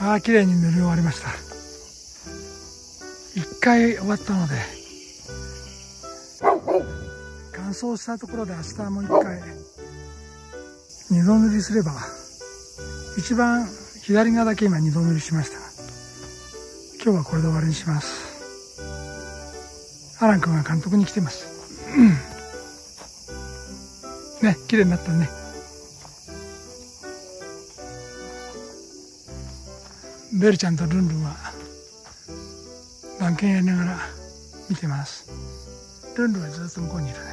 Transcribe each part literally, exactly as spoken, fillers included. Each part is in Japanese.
ああ、綺麗に塗り終わりました。一回終わったので、乾燥したところで明日もう一回二度塗りすれば、一番左側だけ今二度塗りしましたが、今日はこれで終わりにします。アラン君が監督に来てます。ね、綺麗になったね。ベルちゃんとルンルンは番犬やりながら見てます。ルンルンはずっと向こうにいるね。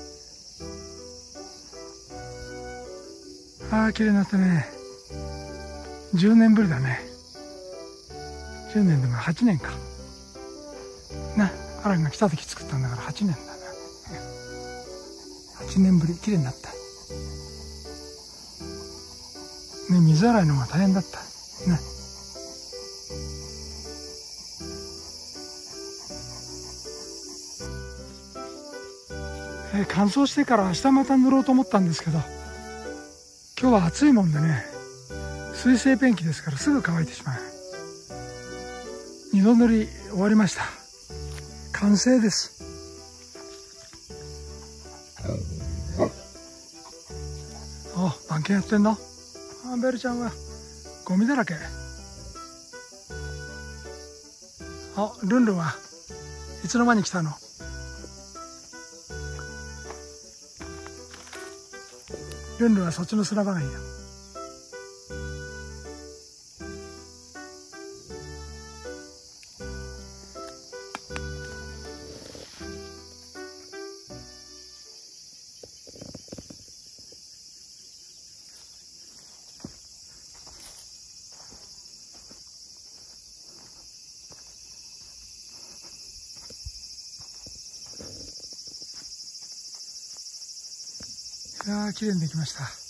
ああ、綺麗になったね。じゅうねんぶりだね。じゅうねんでもはちねんかな。アランが来た時作ったんだからはちねんだな。はちねんぶり、綺麗になったね。水洗いの方が大変だったね。えー、乾燥してから明日また塗ろうと思ったんですけど、今日は暑いもんでね、水性ペンキですからすぐ乾いてしまう。二度塗り終わりました。完成です。お、番犬やってんの？あ、ベルちゃんはゴミだらけ。あ、ルンルンはいつの間に来たの？ルンルンはそっちの砂場がいいよ。いやー、綺麗にできました。